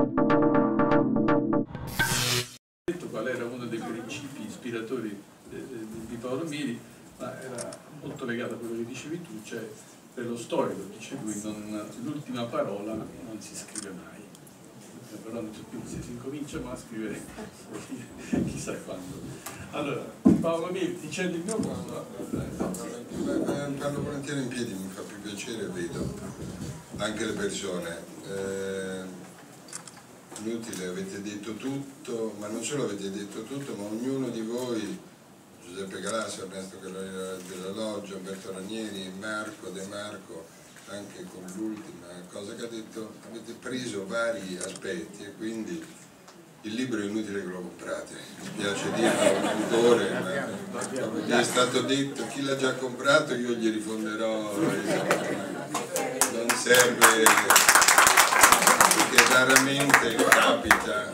Qual era uno dei principi ispiratori di Paolo Miri, ma era molto legato a quello che dicevi tu, cioè per lo storico, dice lui, l'ultima parola non si scrive mai, però non si incomincia ma a scrivere chissà quando. Allora, Paolo Miri, ti cedi il mio posto? Parlo volentieri in piedi, mi fa più piacere, vedo anche le persone. Inutile, avete detto tutto, ma non solo avete detto tutto, ma ognuno di voi, Giuseppe Galasso, Ernesto della Loggia, Umberto Ranieri, Marco De Marco, anche con l'ultima cosa che ha detto, avete preso vari aspetti e quindi il libro è inutile che lo comprate. Mi spiace dirlo a un autore, ma mi è stato detto chi l'ha già comprato io gli rifonderò, non serve. Perché raramente capita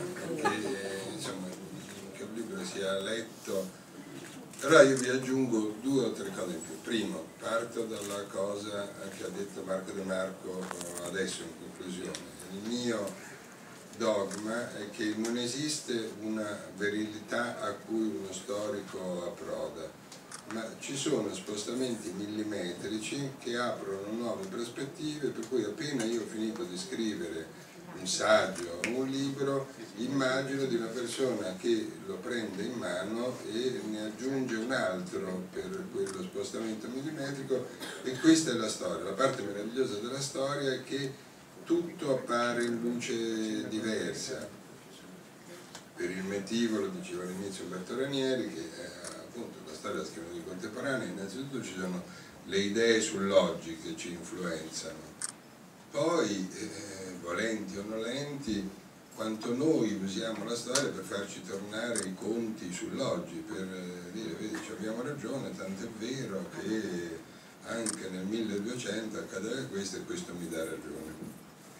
che un libro sia letto, però io vi aggiungo 2 o 3 cose in più. Primo, parto dalla cosa che ha detto Marco De Marco adesso in conclusione. Il mio dogma è che non esiste una verità a cui uno storico approda, ma ci sono spostamenti millimetrici che aprono nuove prospettive, per cui appena io ho finito di scrivere un saggio o un libro, immagino di una persona che lo prende in mano e ne aggiunge un altro per quello spostamento millimetrico, e questa è la storia. La parte meravigliosa della storia è che tutto appare in luce diversa. Per il motivo, lo diceva all'inizio Umberto Ranieri, che appunto la storia la scrivono i contemporanei, innanzitutto ci sono le idee sull'oggi che ci influenzano, poi volenti o nolenti, quanto noi usiamo la storia per farci tornare i conti sull'oggi, per dire, vedi, abbiamo ragione, tant'è vero che anche nel 1200 accadeva questo e questo mi dà ragione.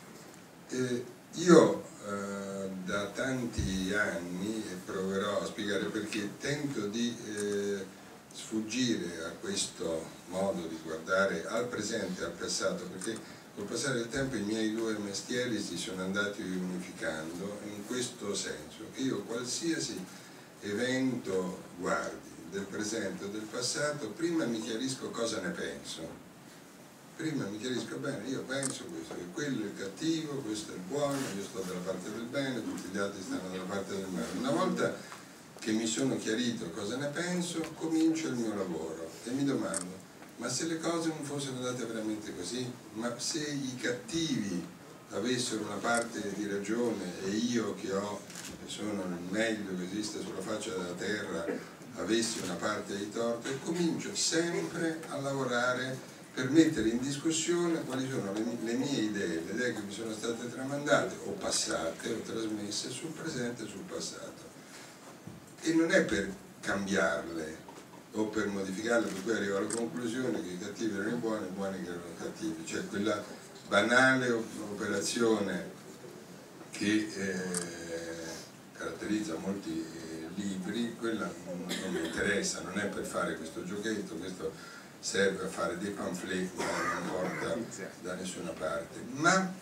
Io da tanti anni, e proverò a spiegare perché, tento di sfuggire a questo modo di guardare al presente e al passato, perché col passare del tempo i miei 2 mestieri si sono andati unificando in questo senso, che io qualsiasi evento guardi, del presente o del passato, prima mi chiarisco cosa ne penso. Prima mi chiarisco, bene, io penso questo, che quello è il cattivo, questo è il buono, io sto dalla parte del bene, tutti gli altri stanno dalla parte del male. Una volta che mi sono chiarito cosa ne penso, comincio il mio lavoro e mi domando, ma se le cose non fossero andate veramente così? Ma se i cattivi avessero una parte di ragione e io che sono il meglio che esiste sulla faccia della terra, avessi una parte di torto? E comincio sempre a lavorare per mettere in discussione quali sono le mie idee, le idee che mi sono state tramandate o passate o trasmesse sul presente e sul passato. E non è per cambiarle o per modificarle, per cui arrivo alla conclusione che i cattivi erano i buoni che erano i cattivi, cioè quella banale operazione che caratterizza molti libri, quella non mi interessa, non è per fare questo giochetto, questo serve a fare dei pamphlet ma non porta da nessuna parte. Ma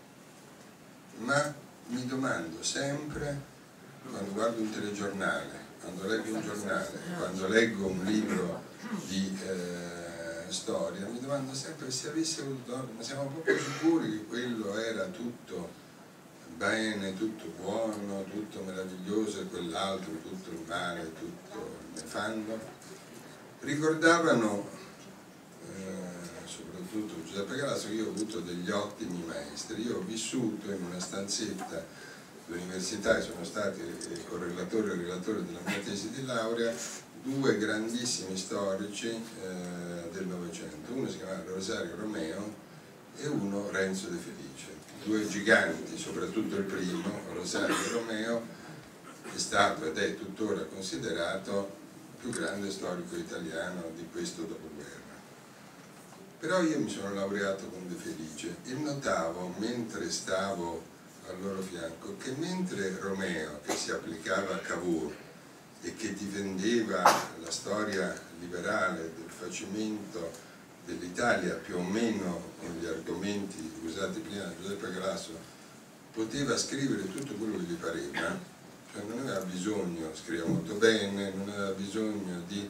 mi domando sempre, quando guardo un telegiornale, quando leggo un giornale, quando leggo un libro di storia, mi domando sempre se avessi avuto torto, ma siamo proprio sicuri che quello era tutto bene, tutto buono, tutto meraviglioso e quell'altro tutto il male, tutto nefando? Ricordavano soprattutto Giuseppe Galasso che io ho avuto degli ottimi maestri. Io ho vissuto in una stanzetta all'università e sono stati correlatore e relatore della mia tesi di laurea 2 grandissimi storici del Novecento, uno si chiamava Rosario Romeo e uno Renzo De Felice, 2 giganti, soprattutto il primo, Rosario Romeo, è stato ed è tuttora considerato il più grande storico italiano di questo dopoguerra. Però io mi sono laureato con De Felice e notavo, mentre stavo al loro fianco, che mentre Romeo, che si applicava a Cavour e che difendeva la storia liberale del facimento dell'Italia più o meno con gli argomenti usati prima da Giuseppe Galasso, poteva scrivere tutto quello che gli pareva, cioè non aveva bisogno, scriveva molto bene, non aveva bisogno di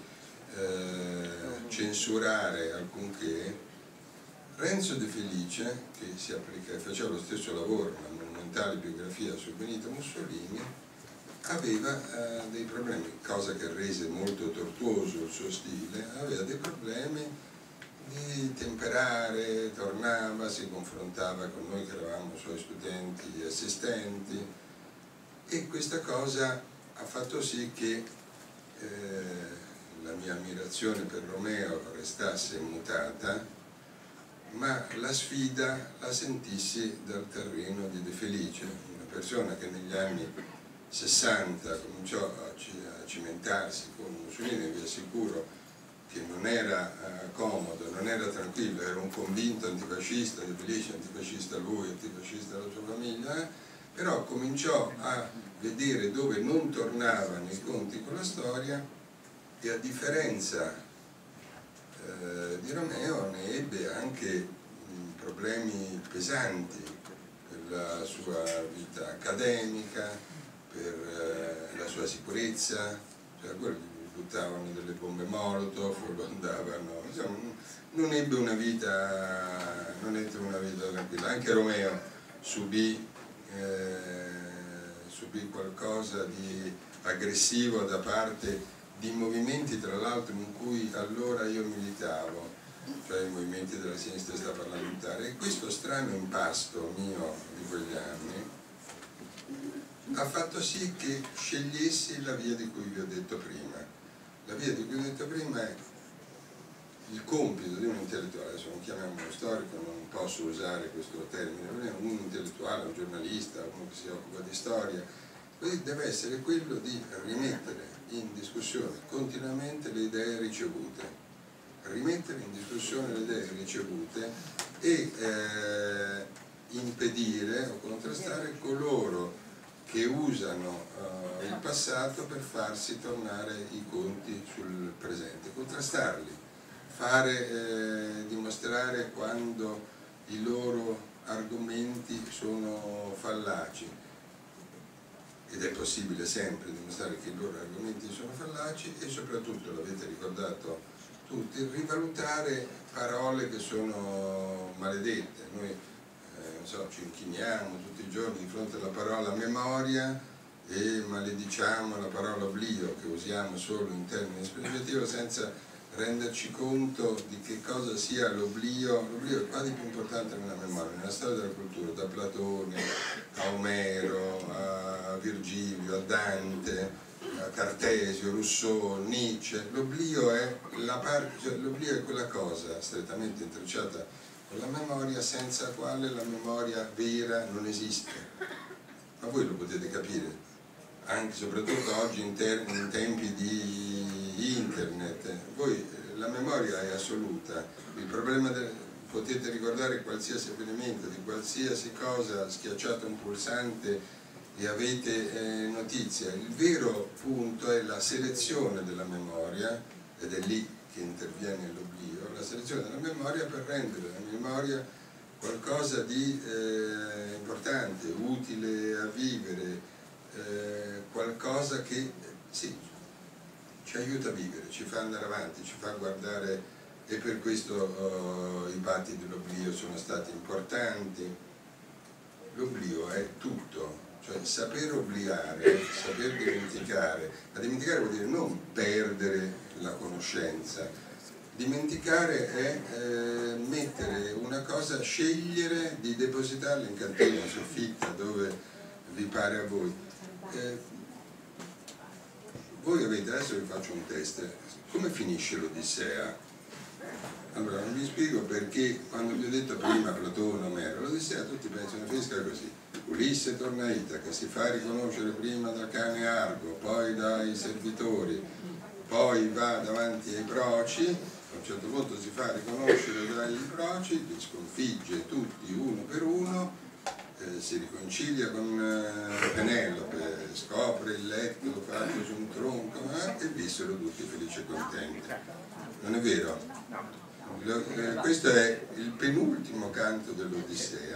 censurare alcunché. Renzo De Felice, che faceva lo stesso lavoro, una monumentale biografia su Benito Mussolini, aveva dei problemi, cosa che rese molto tortuoso il suo stile, aveva dei problemi di temperare, tornava, si confrontava con noi che eravamo suoi studenti e assistenti, e questa cosa ha fatto sì che la mia ammirazione per Romeo restasse immutata, ma la sfida la sentissi dal terreno di De Felice, una persona che negli anni 60 cominciò a cimentarsi con Mussolini. Vi assicuro che non era comodo, non era tranquillo, era un convinto antifascista, De Felice antifascista lui, antifascista la sua famiglia, però cominciò a vedere dove non tornavano i conti con la storia, e a differenza di Romeo ne ebbe anche problemi pesanti per la sua vita accademica, per la sua sicurezza, cioè quelli buttavano delle bombe Molotov, lo andavano, insomma, non ebbe una vita tranquilla. Anche Romeo subì qualcosa di aggressivo da parte di movimenti, tra l'altro, in cui allora io militavo, cioè i movimenti della sinistra extraparlamentare, e questo strano impasto mio di quegli anni ha fatto sì che scegliessi la via di cui vi ho detto prima. La via di cui ho detto prima è il compito di un intellettuale, adesso non chiamiamo uno storico, non posso usare questo termine, un intellettuale, un giornalista, uno che si occupa di storia, quindi deve essere quello di rimettere in discussione continuamente le idee ricevute, rimettere in discussione le idee ricevute e impedire o contrastare coloro che usano il passato per farsi tornare i conti sul presente, contrastarli, dimostrare quando i loro argomenti sono fallaci. Ed è possibile sempre dimostrare che i loro argomenti sono fallaci, e soprattutto, l'avete ricordato tutti, rivalutare parole che sono maledette. Noi non so, ci inchiniamo tutti i giorni di fronte alla parola memoria e malediciamo la parola oblio, che usiamo solo in termini espressivi senza renderci conto di che cosa sia l'oblio. L'oblio è quasi più importante nella memoria, nella storia della cultura, da Platone a Omero, a Virgilio, a Dante, a Cartesio, Rousseau, Nietzsche. L'oblio è l'oblio è quella cosa strettamente intrecciata con la memoria, senza quale la memoria vera non esiste. Ma voi lo potete capire, anche soprattutto oggi in tempi di internet. Voi, la memoria è assoluta, il problema potete ricordare qualsiasi avvenimento, di qualsiasi cosa, schiacciate un pulsante e avete notizia. Il vero punto è la selezione della memoria, ed è lì che interviene l'oblio, la selezione della memoria per rendere la memoria qualcosa di importante, utile a vivere, qualcosa che sì, ci aiuta a vivere, ci fa andare avanti, ci fa guardare, e per questo i patti dell'oblio sono stati importanti. L'oblio è tutto, cioè saper obliare, saper dimenticare, ma dimenticare vuol dire non perdere la conoscenza. Dimenticare è mettere una cosa, scegliere di depositarla in cantina, soffitta, dove vi pare a voi. Voi avete, adesso vi faccio un test, come finisce l'Odissea? Allora, non vi spiego perché quando vi ho detto prima Platone, Omero, l'Odissea tutti pensano finisca così: Ulisse torna a Itaca, si fa riconoscere prima da cane Argo, poi dai servitori, poi va davanti ai proci, a un certo punto si fa riconoscere dai proci, li sconfigge tutti uno per uno, si riconcilia con Penelope, scopre il letto fatto su un tronco, e vissero tutti felici e contenti. Non è vero? Questo è il penultimo canto dell'Odissea,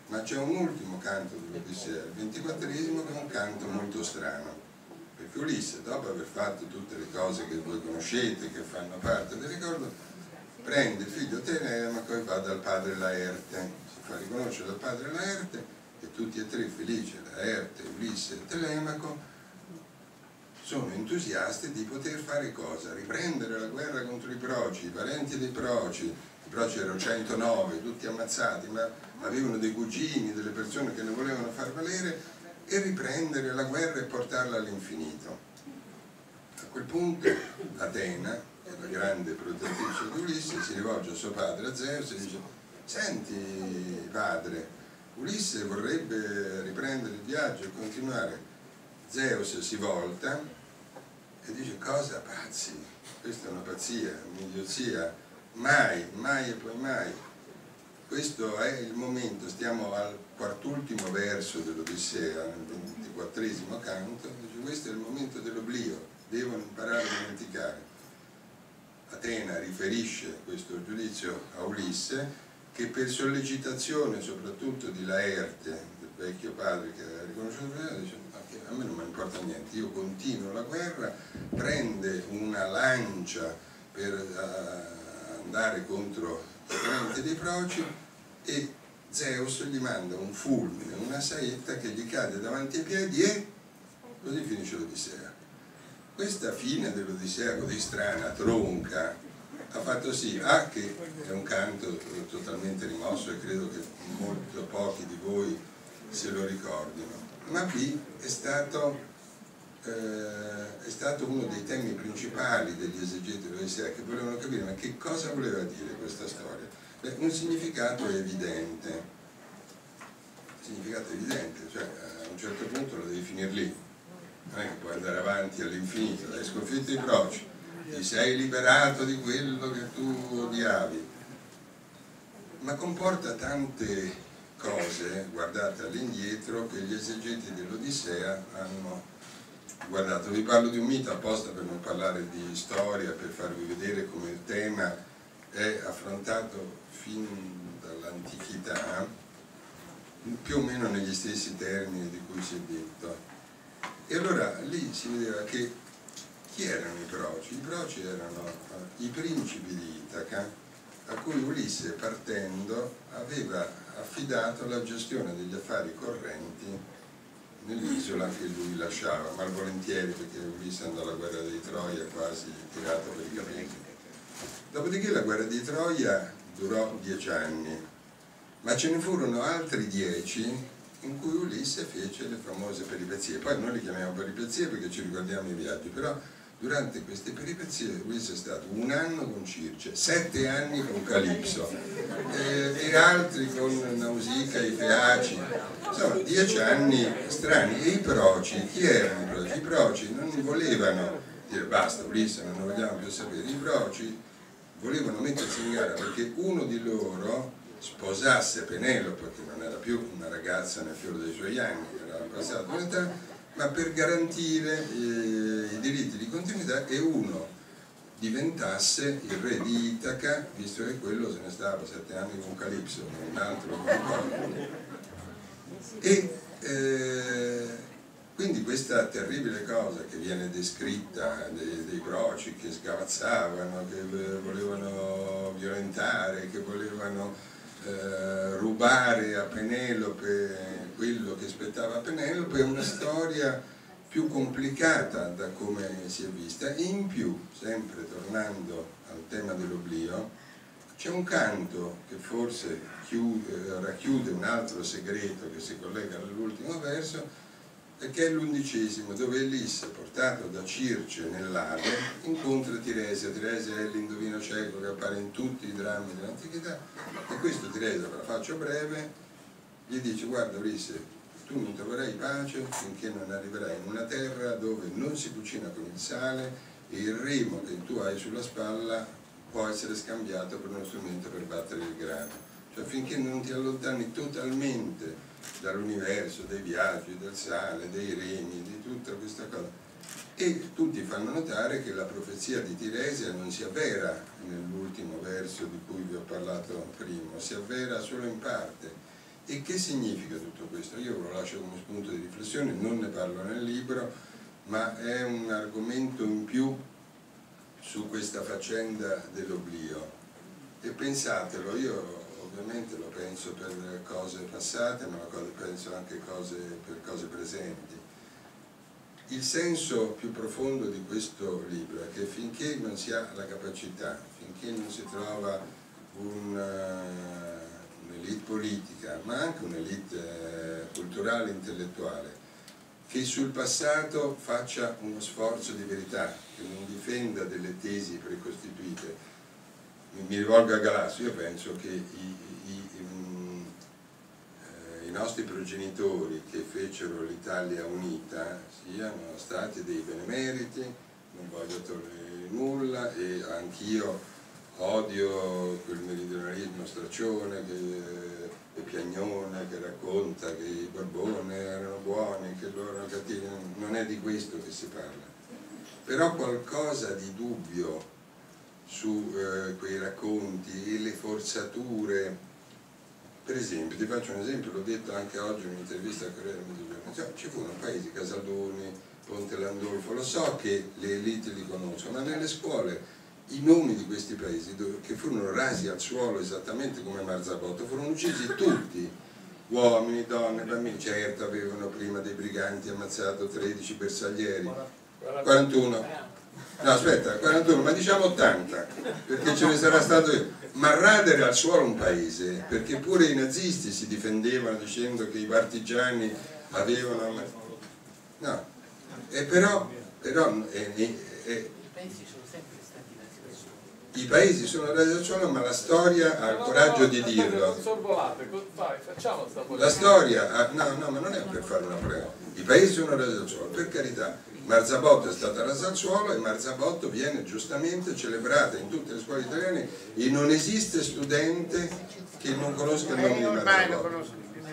ma c'è un ultimo canto dell'Odissea, il 24esimo, che è un canto molto strano, perché Ulisse, dopo aver fatto tutte le cose che voi conoscete, che fanno parte del ricordo, prende il figlio Telemaco e va dal padre Laerte, si fa riconoscere dal padre Laerte, e tutti e tre felici, Laerte, Ulisse e Telemaco, sono entusiasti di poter fare cosa? Riprendere la guerra contro i Proci, i parenti dei Proci. I Proci erano 109, tutti ammazzati, ma avevano dei cugini, delle persone che ne volevano far valere, e riprendere la guerra e portarla all'infinito. A quel punto Atena, che è la grande protettrice di Ulisse, si rivolge a suo padre, a Zeus, e dice: senti padre, Ulisse vorrebbe riprendere il viaggio e continuare. Zeus si volta e dice: cosa, pazzi? Questa è una pazzia, un'idiozia, mai, mai e poi mai. Questo è il momento, stiamo al quart'ultimo verso dell'Odissea, nel 24esimo canto, dice: questo è il momento dell'oblio, devono imparare a dimenticare. Atena riferisce questo giudizio a Ulisse, che per sollecitazione soprattutto di Laerte, del vecchio padre che aveva riconosciuto, dice: a me non mi importa niente, io continuo la guerra, prende una lancia per andare contro i parenti dei Proci, e Zeus gli manda un fulmine, una saetta che gli cade davanti ai piedi, e così finisce l'Odissea. Questa fine dell'Odissea così strana, tronca, ha fatto sì che è un canto totalmente rimosso, e credo che molto pochi di voi se lo ricordino, ma B è stato uno dei temi principali degli esegeti dell'Odissea, che volevano capire ma che cosa voleva dire questa storia. Beh, un significato evidente, cioè a un certo punto lo devi finire lì, non è che puoi andare avanti all'infinito. Hai sconfitto i Proci, ti sei liberato di quello che tu odiavi, ma comporta tante cose, guardate all'indietro, che gli esegeti dell'Odissea hanno guardato. Vi parlo di un mito apposta per non parlare di storia, per farvi vedere come il tema è affrontato fin dall'antichità, più o meno negli stessi termini di cui si è detto. E allora lì si vedeva che chi erano i Proci? I Proci erano i principi di Itaca, a cui Ulisse, partendo, aveva affidato la gestione degli affari correnti nell'isola che lui lasciava, malvolentieri, perché Ulisse andò alla guerra di Troia quasi tirato per i capelli. Dopodiché la guerra di Troia durò 10 anni, ma ce ne furono altri 10 in cui Ulisse fece le famose peripezie. Poi noi le chiamiamo peripezie perché ci ricordiamo i viaggi, però durante queste peripezie Ulisse è stato 1 anno con Circe, 7 anni con Calipso, e altri con Nausicaa, i Feaci, insomma 10 anni strani. E i Proci, chi erano i Proci? I Proci non volevano dire basta Ulisse, non ne vogliamo più sapere. I Proci volevano mettersi in gara perché uno di loro sposasse Penelope, che non era più una ragazza nel fiore dei suoi anni, era passata un'età, ma per garantire i diritti di continuità, e uno diventasse il re di Itaca, visto che quello se ne stava 7 anni con Calipso, un altro con Apollo. E quindi questa terribile cosa che viene descritta dei Proci che sgavazzavano, che volevano violentare, che volevano rubare a Penelope quello che spettava a Penelope, è una storia più complicata da come si è vista. E in più, sempre tornando al tema dell'oblio, c'è un canto che forse racchiude un altro segreto che si collega all'ultimo verso, che è l'11°, dove Ulisse, portato da Circe nell'Ade, incontra Tiresia. Tiresia è l'indovino cieco che appare in tutti i drammi dell'antichità, e questo Tiresia, ve la faccio breve, gli dice: guarda Ulisse, tu non troverai pace finché non arriverai in una terra dove non si cucina con il sale, e il remo che tu hai sulla spalla può essere scambiato per uno strumento per battere il grano. Cioè finché non ti allontani totalmente dall'universo, dei viaggi, del sale, dei remi, di tutta questa cosa. E tutti fanno notare che la profezia di Tiresia non si avvera nell'ultimo verso di cui vi ho parlato prima, si avvera solo in parte. E che significa tutto questo? Io ve lo lascio come spunto di riflessione, non ne parlo nel libro, ma è un argomento in più su questa faccenda dell'oblio. E pensatelo, io ovviamente lo penso per cose passate, ma lo penso anche per cose presenti. Il senso più profondo di questo libro è che finché non si ha la capacità, finché non si trova un'elite politica, ma anche un'elite culturale e intellettuale, che sul passato faccia uno sforzo di verità, che non difenda delle tesi precostituite. Mi rivolgo a Galasso, io penso che i nostri progenitori che fecero l'Italia unita siano stati dei benemeriti, non voglio togliere nulla, e anch'io odio quel meridionalismo straccione e piagnone che racconta che i Borbone erano buoni, che loro erano cattivi. Non è di questo che si parla, però qualcosa di dubbio su quei racconti e le forzature. Per esempio, ti faccio un esempio, l'ho detto anche oggi in un'intervista a Corriere del Mezzogiorno, cioè, ci furono paesi, Casaldoni, Ponte Landolfo, lo so che le elite li conoscono, ma nelle scuole i nomi di questi paesi che furono rasi al suolo esattamente come Marzabotto, furono uccisi tutti, uomini, donne, bambini. Certo, avevano prima dei briganti ammazzato 13 bersaglieri, 41, no aspetta, 41, ma diciamo 80, perché ce ne sarà stato io. Ma radere al suolo un paese, perché pure i nazisti si difendevano dicendo che i partigiani avevano... No, e però i paesi sono rasi al suolo, ma la storia ha il coraggio di dirlo. La storia, no, ma non è per fare una prova. I paesi sono rasi al suolo, per carità. Marzabotto è stata rasa al suolo e Marzabotto viene giustamente celebrata in tutte le scuole italiane e non esiste studente che non conosca il nome di Marzabotto.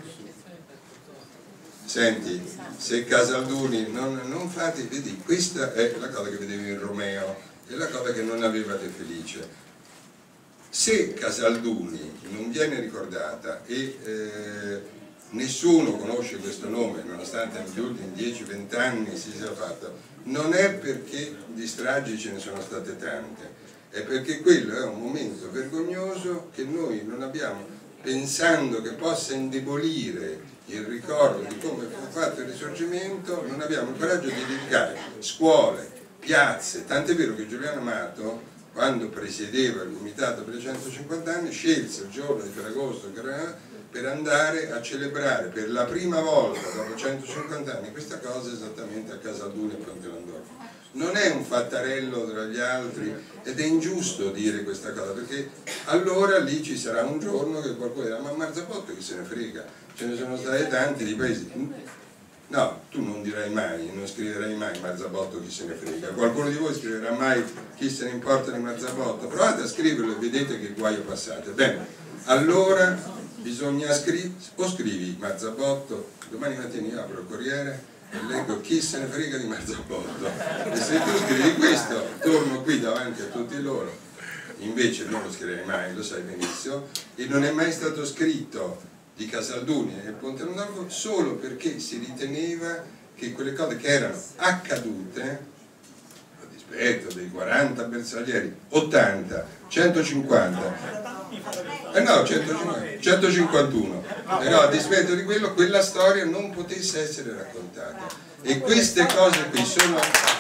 Senti, se Casalduni non fate, vedi, questa è la cosa che vedevi in Romeo, è la cosa che non avevate felice. Se Casalduni non viene ricordata e nessuno conosce questo nome, nonostante negli ultimi 10-20 anni si sia fatto, non è perché di stragi ce ne sono state tante, è perché quello è un momento vergognoso che noi non abbiamo, pensando che possa indebolire il ricordo di come fu fatto il Risorgimento, non abbiamo il coraggio di dedicare scuole, piazze, tant'è vero che Giuliano Amato, quando presiedeva il comitato per i 150 anni, scelse il giorno di Ferragosto per andare a celebrare per la prima volta dopo 150 anni questa cosa esattamente a Casalduni e Ponte Landolfo. Non è un fattarello tra gli altri ed è ingiusto dire questa cosa, perché allora lì ci sarà un giorno che qualcuno dirà: ma Marzabotto chi se ne frega, ce ne sono stati tanti di paesi. No, tu non dirai mai, non scriverai mai Marzabotto chi se ne frega. Qualcuno di voi scriverà mai chi se ne importa di Marzabotto? Provate a scriverlo e vedete che guaio passate. Bene, allora bisogna scrivi Marzabotto, domani mattina io apro il Corriere e leggo chi se ne frega di Marzabotto, e se tu scrivi questo torno qui davanti a tutti loro. Invece non lo scriverei mai, lo sai benissimo, e non è mai stato scritto di Casalduni e Ponte Landolfo solo perché si riteneva che quelle cose che erano accadute, a dispetto dei 40 bersaglieri, 80, 150, no, 151, però a dispetto di quello, quella storia non potesse essere raccontata. E queste cose qui sono,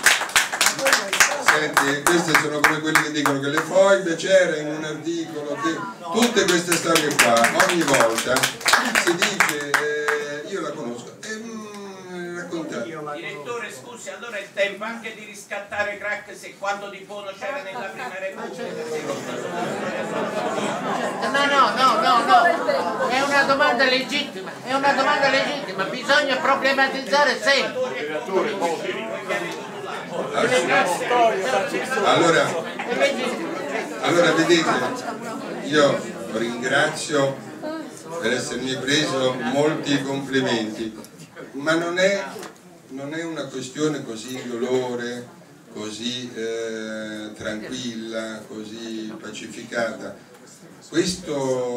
senti, queste sono come quelli che dicono che le foibe, c'era in un articolo che tutte queste storie qua ogni volta si dice io la conosco raccontate. Direttore, scusi, allora è il tempo anche di riscattare Crac se quando Di Bono c'era nella prima repubblica. No, è una domanda legittima, bisogna problematizzare sempre. Allora vedete, io ringrazio per essermi preso molti complimenti, ma non è una questione così indolore, così tranquilla, così pacificata. questo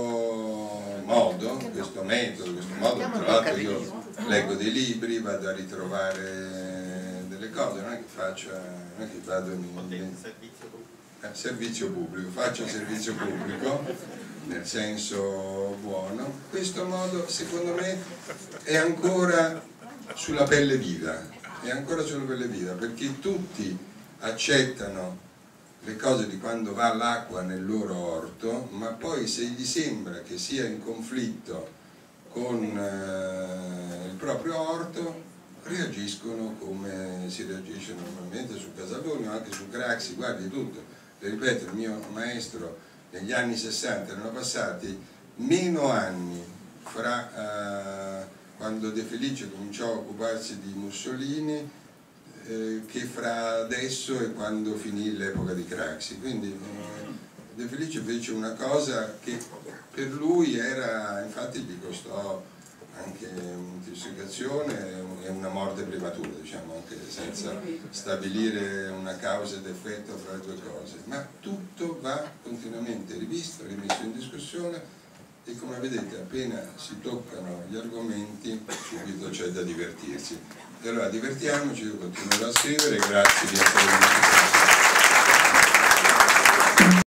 metodo, tra l'altro io leggo dei libri, vado a ritrovare delle cose, non è che vado in servizio pubblico, faccio servizio pubblico nel senso buono. Questo modo secondo me è ancora sulla pelle viva, perché tutti accettano le cose di quando va l'acqua nel loro orto, ma poi se gli sembra che sia in conflitto con il proprio orto reagiscono come si reagisce normalmente su Casaluni o anche su Craxi. Guardi, tutto, le ripeto, il mio maestro negli anni 60 erano passati meno anni fra quando De Felice cominciò a occuparsi di Mussolini che fra adesso e quando finì l'epoca di Craxi. Quindi De Felice fece una cosa che per lui era, infatti gli costò anche un'intossicazione e una morte prematura, diciamo, anche senza stabilire una causa ed effetto fra le due cose, ma tutto va continuamente rivisto, rimesso in discussione, e come vedete appena si toccano gli argomenti subito c'è da divertirsi. E allora divertiamoci, io continuerò a scrivere, grazie di essere venuti.